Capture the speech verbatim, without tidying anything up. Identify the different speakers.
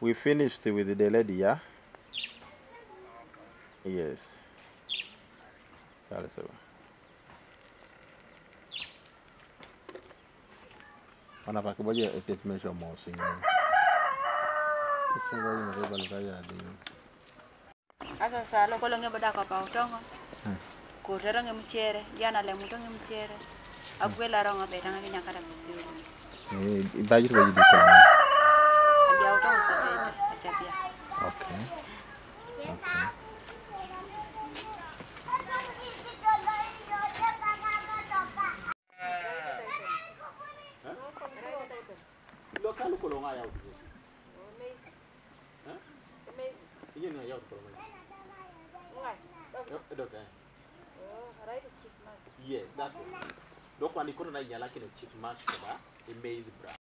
Speaker 1: we finished with the lady, yeah? Yes. That's all. Ana pakiboje statement ya mosi. Sisi ndio ndio balika di.
Speaker 2: Asa salo ko longe bada ka pa utongo. Ko terange mchere, yana le mutonge mchere. Akwela ronga betanga kinyakara bisiu.
Speaker 1: Eh, ibaji baji diko.
Speaker 2: Adia utongo sa achapia.
Speaker 1: Okay. Okay.
Speaker 3: Local kolonga ya uti. Huh? Iya na ya uti. Ngai. Okay. Oh, right to chick mask. Yes, that's it. Donc on est qu'on a y a là qui est chick mask là, et maize bras.